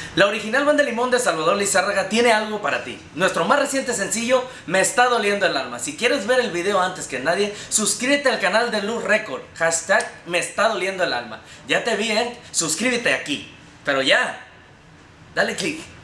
La original Banda Limón de Salvador Lizárraga tiene algo para ti. Nuestro más reciente sencillo, Me está doliendo el alma. Si quieres ver el video antes que nadie, suscríbete al canal de Luz Record. Hashtag Me está doliendo el alma. Ya te vi, suscríbete aquí. Pero ya, dale click.